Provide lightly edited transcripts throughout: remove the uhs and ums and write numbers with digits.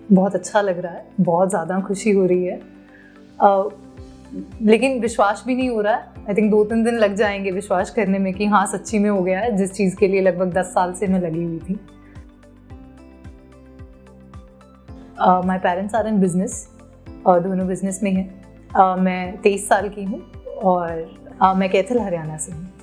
बहुत अच्छा लग रहा है, बहुत ज़्यादा खुशी हो रही है, लेकिन विश्वास भी नहीं हो रहा है। आई थिंक 2-3 दिन लग जाएंगे विश्वास करने में कि हाँ सच्ची में हो गया है, जिस चीज़ के लिए लगभग 10 साल से मैं लगी हुई थी। My parents are in business, दोनों बिजनेस में हैं। मैं 23 साल की हूँ और मैं कैथल हरियाणा से हूँ।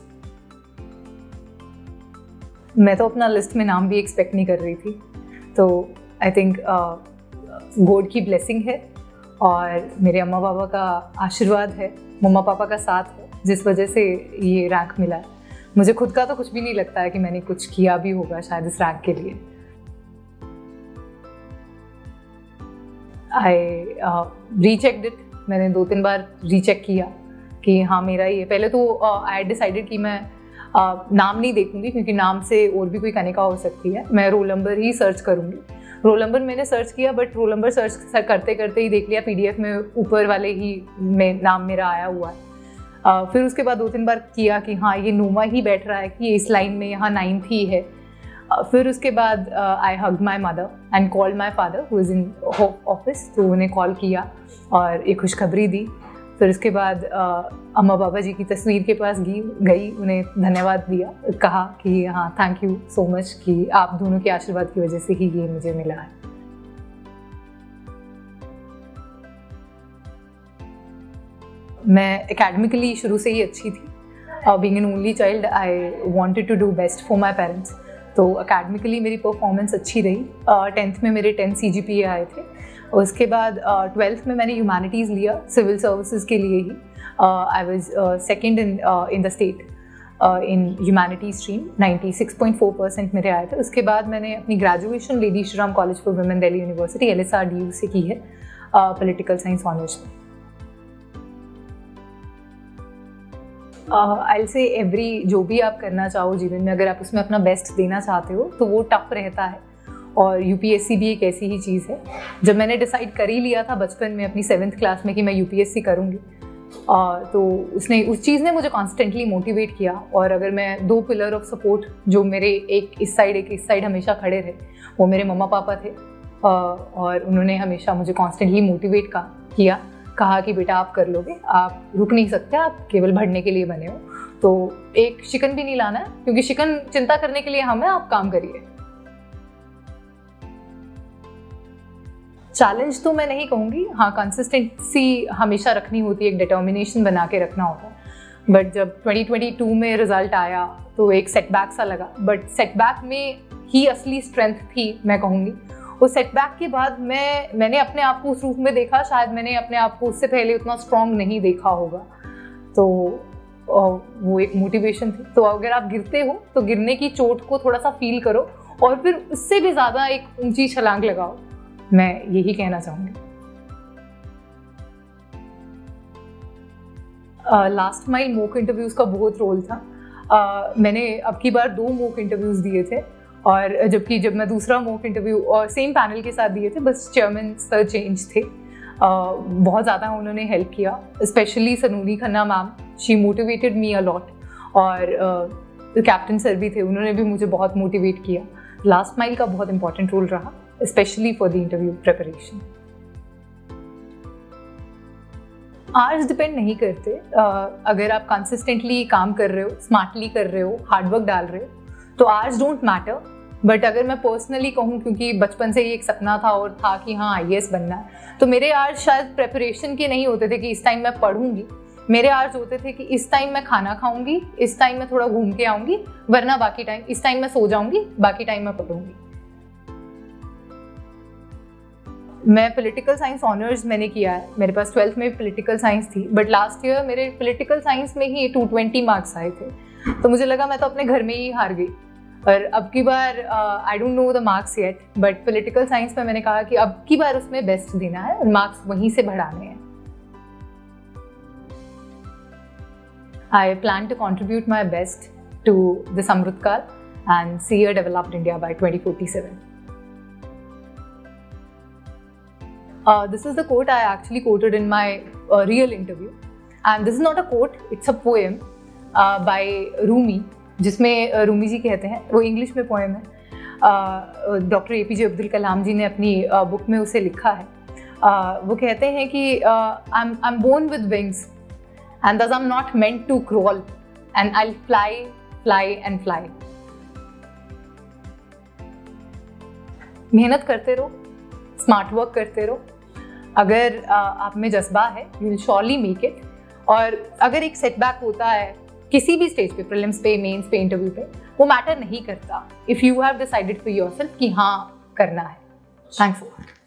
मैं तो अपना लिस्ट में नाम भी एक्सपेक्ट नहीं कर रही थी, तो आई थिंक गॉड की ब्लेसिंग है और मेरे अम्मा पापा का आशीर्वाद है, मम्मा पापा का साथ है, जिस वजह से ये रैंक मिला है। मुझे खुद का तो कुछ भी नहीं लगता है कि मैंने कुछ किया भी होगा शायद इस रैंक के लिए। आई रीचेक्ड इट, मैंने 2-3 बार रीचेक किया कि हाँ मेरा ये। पहले तो आई डिसाइडेड कि मैं नाम नहीं देखूंगी क्योंकि नाम से और भी कोई कनिका हो सकती है, मैं रोल नंबर ही सर्च करूंगी। रोल नंबर मैंने सर्च किया, बट रोल नंबर सर्च करते करते ही देख लिया पीडीएफ में ऊपर वाले ही में नाम मेरा आया हुआ है। फिर उसके बाद 2-3 बार किया कि हाँ ये नोमा ही बैठ रहा है कि इस लाइन में यहाँ 9th ही है। फिर उसके बाद I hugged my mother and called my father who is in office, तो उन्हें कॉल किया और एक खुशखबरी दी। फिर उसके बाद अम्मा बाबा जी की तस्वीर के पास गई, उन्हें धन्यवाद दिया, कहा कि हाँ थैंक यू सो मच कि आप दोनों के आशीर्वाद की वजह से ही ये मुझे मिला है। मैं एकेडमिकली शुरू से ही अच्छी थी। Being an only child I wanted to do best for my parents, तो एकेडमिकली मेरी परफॉर्मेंस अच्छी रही। 10th में मेरे 10 CGPA आए थे। उसके बाद 12th में मैंने ह्यूमैनिटीज़ लिया सिविल सर्विसेज के लिए ही। I was second in the state in humanities stream, 96.4% मेरे आए थे। उसके बाद मैंने अपनी graduation Lady Shri Ram College for Women Delhi University LSRDU से की है, पॉलिटिकल साइंस ऑनर्स में। आई से एवरी जो भी आप करना चाहो जीवन में, अगर आप उसमें अपना बेस्ट देना चाहते हो तो वो टफ रहता है, और UPSC भी एक ऐसी ही चीज़ है। जब मैंने डिसाइड कर ही लिया था बचपन में अपनी 7th क्लास में कि मैं UPSC करूँगी, तो उस चीज़ ने मुझे कॉन्स्टेंटली मोटिवेट किया। और अगर मैं 2 पिलर ऑफ सपोर्ट जो मेरे एक इस साइड हमेशा खड़े रहे, वो मेरे मम्मा पापा थे, और उन्होंने हमेशा मुझे कॉन्स्टेंटली मोटिवेट किया, कहा कि बेटा आप कर लोगे, आप रुक नहीं सकते, आप केवल बढ़ने के लिए बने हो। तो एक शिकन भी नहीं लाना है, क्योंकि शिकन चिंता करने के लिए हम हैं, आप काम करिए। चैलेंज तो मैं नहीं कहूँगी, हाँ कंसिस्टेंसी हमेशा रखनी होती है, एक डिटर्मिनेशन बना के रखना होता है। बट जब 2022 में रिजल्ट आया तो एक सेटबैक सा लगा, बट सेटबैक में ही असली स्ट्रेंथ थी मैं कहूँगी। उस सेटबैक के बाद मैंने अपने आप को उस रूप में देखा, शायद मैंने अपने आप को उससे पहले उतना स्ट्रॉन्ग नहीं देखा होगा, तो वो एक मोटिवेशन थी। तो अगर आप गिरते हो तो गिरने की चोट को थोड़ा सा फील करो और फिर उससे भी ज़्यादा एक ऊंची छलांग लगाओ, मैं यही कहना चाहूँगी। लास्ट माइल मॉक इंटरव्यूज का बहुत रोल था। मैंने अब की बार 2 मॉक इंटरव्यूज दिए थे, और जब मैं दूसरा मॉक इंटरव्यू और सेम पैनल के साथ दिए थे, बस चेयरमैन सर चेंज थे। बहुत ज़्यादा उन्होंने हेल्प किया, specially Sanuni Khanna ma'am, she motivated me a lot, और कैप्टन सर भी थे, उन्होंने भी मुझे बहुत मोटिवेट किया। लास्ट माइल का बहुत इंपॉर्टेंट रोल रहा, especially for the interview preparation. Hours depend नहीं करते। अगर आप कंसिस्टेंटली काम कर रहे हो, स्मार्टली कर रहे हो, हार्डवर्क डाल रहे हो, तो आवर्स डोंट मैटर। बट अगर मैं पर्सनली कहूँ, क्योंकि बचपन से ही एक सपना था और था कि हाँ IAS बनना है, तो मेरे आवर्स शायद प्रेपरेशन के नहीं होते थे कि इस टाइम मैं पढ़ूंगी। मेरे आवर्स होते थे कि इस टाइम मैं खाना खाऊंगी, इस टाइम मैं थोड़ा घूम के आऊंगी, वरना बाकी टाइम इस टाइम मैं सो जाऊंगी, बाकी टाइम मैं पढ़ूंगी। मैं पॉलिटिकल साइंस ऑनर्स मैंने किया है, मेरे पास 12th में पॉलिटिकल साइंस थी, बट लास्ट ईयर मेरे पॉलिटिकल साइंस में ही 220 मार्क्स आए थे, तो मुझे लगा मैं तो अपने घर में ही हार गई। और अब की बार I don't know the marks yet, but political science में मैंने कहा कि अब की बार उसमें बेस्ट देना है और मार्क्स वहीं से बढ़ाने हैं। I plan to contribute my best to this Amritkal and see a developed India by 2047. This is the quote I actually quoted in my real interview, and this is not a quote, it's a poem by Rumi, जिसमें रूमी जी कहते हैं, वो English में poem है, doctor APJ Abdul Kalam ji ने अपनी book में उसे लिखा है। वो कहते हैं कि I am born with wings and thus I'm not meant to crawl and I'll fly and fly। मेहनत करते रहो, स्मार्ट वर्क करते रहो। अगर आप में जज्बा है, you will surely make it. और अगर एक सेटबैक होता है किसी भी स्टेज पे, प्रीलिम्स पे, मेंस पे, इंटरव्यू पे, वो मैटर नहीं करता if you have decided for yourself कि हाँ करना है। थैंक्स।